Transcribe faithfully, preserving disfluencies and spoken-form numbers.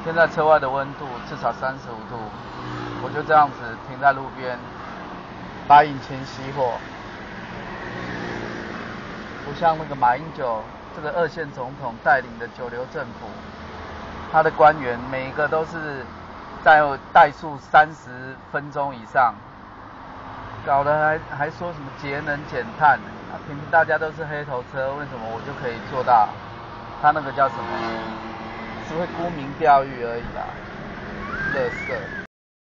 现在车外的温度至少三十五度，我就这样子停在路边，把引擎熄火。不像那个马英九这个二线总统带领的九流政府，他的官员每一个都是在怠速三十分钟以上，搞得还还说什么节能减碳，啊，平时大家都是黑头车，为什么我就可以做到？他那个叫什么？只会沽名钓誉而已啦，垃圾。